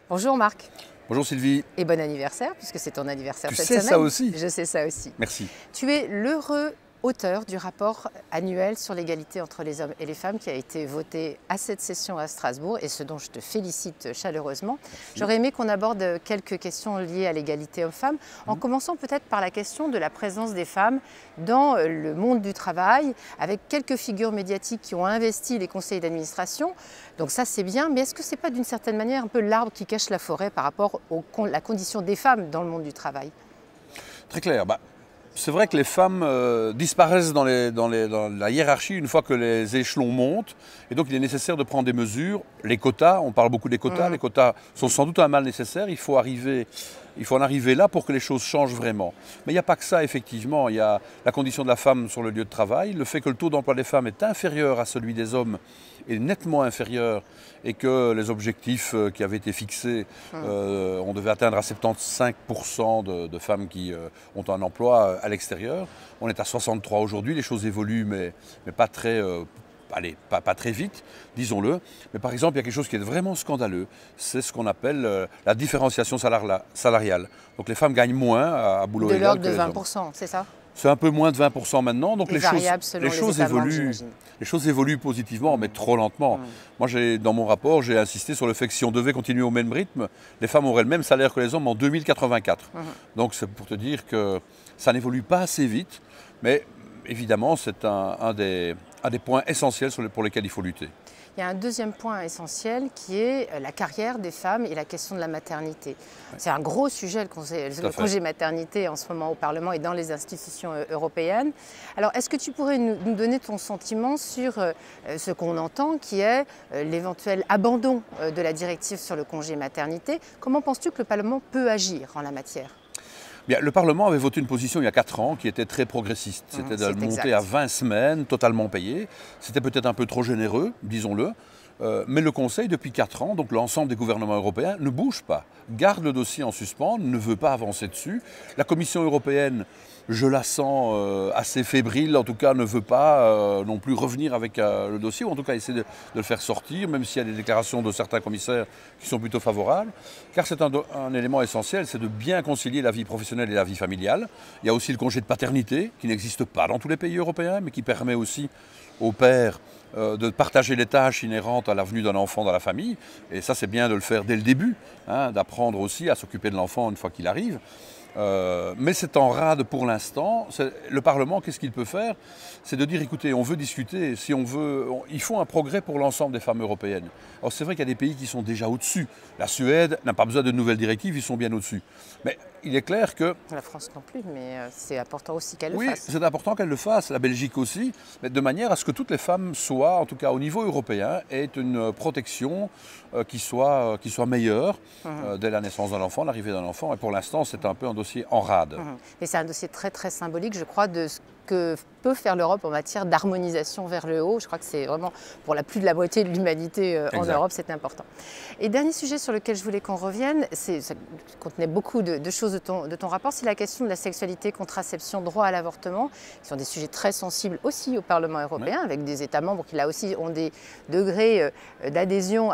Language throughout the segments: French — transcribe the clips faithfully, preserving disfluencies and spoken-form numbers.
Bonjour Marc. Bonjour Sylvie. Et bon anniversaire, puisque c'est ton anniversaire tu cette sais semaine. ça aussi? Je sais ça aussi. Merci. Tu es l'heureux auteur du rapport annuel sur l'égalité entre les hommes et les femmes qui a été voté à cette session à Strasbourg et ce dont je te félicite chaleureusement. J'aurais aimé qu'on aborde quelques questions liées à l'égalité homme-femme, en mmh. commençant peut-être par la question de la présence des femmes dans le monde du travail, avec quelques figures médiatiques qui ont investi les conseils d'administration. Donc ça c'est bien, mais est-ce que ce n'est pas d'une certaine manière un peu l'arbre qui cache la forêt par rapport à la condition des femmes dans le monde du travail? Très clair. Bah. C'est vrai que les femmes euh, disparaissent dans, les, dans, les, dans la hiérarchie une fois que les échelons montent. Et donc il est nécessaire de prendre des mesures. Les quotas, on parle beaucoup des quotas. Mmh. Les quotas sont sans doute un mal nécessaire. Il faut, arriver, il faut en arriver là pour que les choses changent vraiment. Mais il n'y a pas que ça, effectivement. Il y a la condition de la femme sur le lieu de travail. Le fait que le taux d'emploi des femmes est inférieur à celui des hommes est nettement inférieur et que les objectifs qui avaient été fixés, mmh. euh, on devait atteindre à soixante-quinze pour cent de, de femmes qui euh, ont un emploi à l'extérieur. On est à soixante-trois aujourd'hui, les choses évoluent mais, mais pas, très, euh, allez, pas, pas très vite, disons-le. Mais par exemple, il y a quelque chose qui est vraiment scandaleux, c'est ce qu'on appelle euh, la différenciation salariale. Donc les femmes gagnent moins à, à boulot égal que les hommes. De l'ordre de vingt pour cent, c'est ça? C'est un peu moins de vingt pour cent maintenant, donc les choses, les choses les évoluent. Les choses évoluent positivement, mais trop lentement. Mmh. Moi, dans mon rapport, j'ai insisté sur le fait que si on devait continuer au même rythme, les femmes auraient le même salaire que les hommes en deux mille quatre-vingt-quatre. Mmh. Donc c'est pour te dire que ça n'évolue pas assez vite, mais évidemment, c'est un, un, des, un des points essentiels sur les, pour lesquels il faut lutter. Il y a un deuxième point essentiel qui est la carrière des femmes et la question de la maternité. C'est un gros sujet, le congé, le congé maternité en ce moment au Parlement et dans les institutions européennes. Alors, est-ce que tu pourrais nous, nous donner ton sentiment sur euh, ce qu'on entend, qui est euh, l'éventuel abandon euh, de la directive sur le congé maternité? Comment penses-tu que le Parlement peut agir en la matière? Bien, le Parlement avait voté une position il y a quatre ans qui était très progressiste. C'était de le monter à vingt semaines, totalement payées. C'était peut-être un peu trop généreux, disons-le. Euh, mais le Conseil, depuis quatre ans, donc l'ensemble des gouvernements européens, ne bouge pas, garde le dossier en suspens, ne veut pas avancer dessus. La Commission européenne, je la sens euh, assez fébrile, en tout cas ne veut pas euh, non plus revenir avec euh, le dossier, ou en tout cas essayer de, de le faire sortir, même s'il y a des déclarations de certains commissaires qui sont plutôt favorables. Car c'est un, un élément essentiel, c'est de bien concilier la vie professionnelle et la vie familiale. Il y a aussi le congé de paternité, qui n'existe pas dans tous les pays européens, mais qui permet aussi aux pères euh, de partager les tâches inhérentes à la venue d'un enfant dans la famille. Et ça, c'est bien de le faire dès le début, hein, d'apprendre aussi à s'occuper de l'enfant une fois qu'il arrive. Euh, mais c'est en rade pour l'instant. Le Parlement, qu'est-ce qu'il peut faire? C'est de dire, écoutez, on veut discuter, si on veut, on, il faut un progrès pour l'ensemble des femmes européennes. Alors c'est vrai qu'il y a des pays qui sont déjà au-dessus. La Suède n'a pas besoin de nouvelles directives, ils sont bien au-dessus. Mais il est clair que... La France non plus, mais c'est important aussi qu'elle oui, le fasse. Oui, c'est important qu'elle le fasse, la Belgique aussi, mais de manière à ce que toutes les femmes soient, en tout cas au niveau européen, aient une protection euh, qui, soit, euh, qui soit meilleure mmh. euh, dès la naissance d'un enfant, l'arrivée d'un enfant. Et pour l'instant, c'est un peu un dossier en rade. Mmh. Et c'est un dossier très très symbolique, je crois, de ce que peut faire l'Europe en matière d'harmonisation vers le haut. Je crois que c'est vraiment pour la plus de la moitié de l'humanité euh, en Europe, c'est important. Et dernier sujet sur lequel je voulais qu'on revienne, ça contenait beaucoup de, de choses de ton, de ton rapport, c'est la question de la sexualité, contraception, droit à l'avortement, qui sont des sujets très sensibles aussi au Parlement européen, oui. avec des États membres qui là aussi ont des degrés euh, d'adhésion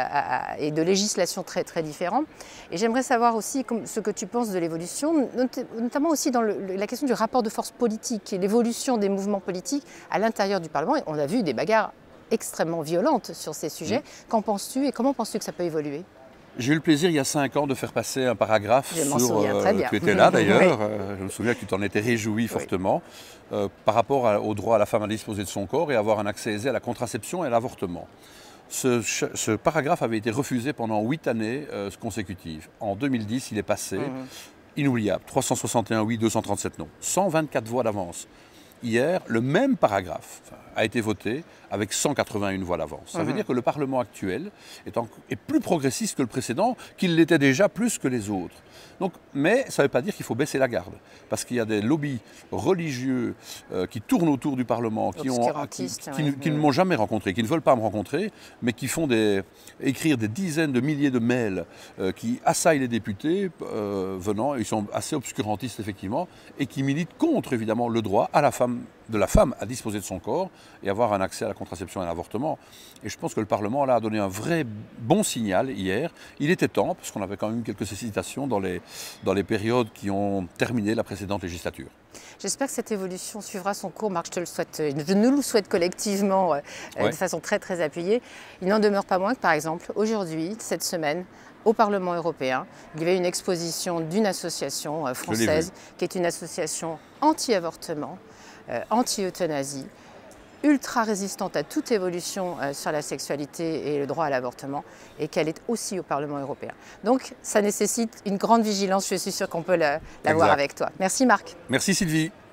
et de législation très, très différents. Et j'aimerais savoir aussi ce que tu penses de l'évolution, notamment aussi dans le, la question du rapport de force politique et l'évolution des mouvements politiques à l'intérieur du Parlement. Et on a vu des bagarres extrêmement violentes sur ces sujets. Mmh. Qu'en penses-tu et comment penses-tu que ça peut évoluer? J'ai eu le plaisir il y a cinq ans de faire passer un paragraphe je sur... souviens, très bien. Tu étais là d'ailleurs, oui. euh, je me souviens que tu t'en étais réjoui oui. fortement, euh, par rapport à, au droit à la femme à disposer de son corps et avoir un accès aisé à la contraception et à l'avortement. Ce, ce paragraphe avait été refusé pendant huit années euh, consécutives. En deux mille dix, il est passé, mmh. inoubliable, trois cent soixante et un oui, deux cent trente-sept non, cent vingt-quatre voix d'avance. Hier, le même paragraphe a été voté avec cent quatre-vingt-une voix d'avance. Ça mmh. veut dire que le Parlement actuel est, en, est plus progressiste que le précédent, qu'il l'était déjà plus que les autres. Donc, mais ça ne veut pas dire qu'il faut baisser la garde, parce qu'il y a des lobbies religieux euh, qui tournent autour du Parlement, qui, ont, qui, qui, oui. qui ne m'ont jamais rencontré, qui ne veulent pas me rencontrer, mais qui font des, écrire des dizaines de milliers de mails euh, qui assaillent les députés euh, venant, ils sont assez obscurantistes effectivement, et qui militent contre évidemment le droit à la femme de la femme à disposer de son corps et avoir un accès à la contraception et à l'avortement. Et je pense que le Parlement là, a donné un vrai bon signal hier. Il était temps, parce qu'on avait quand même eu quelques hésitations dans les, dans les périodes qui ont terminé la précédente législature. J'espère que cette évolution suivra son cours, Marc, je te le souhaite, je nous le souhaite collectivement euh, ouais. de façon très très appuyée. Il n'en demeure pas moins que par exemple aujourd'hui, cette semaine, au Parlement européen, il y avait une exposition d'une association euh, française qui est une association anti-avortement, euh, anti-euthanasie, ultra résistante à toute évolution euh, sur la sexualité et le droit à l'avortement, et qu'elle est aussi au Parlement européen. Donc ça nécessite une grande vigilance, je suis sûre qu'on peut la, la voir avec toi. Merci Marc. Merci Sylvie.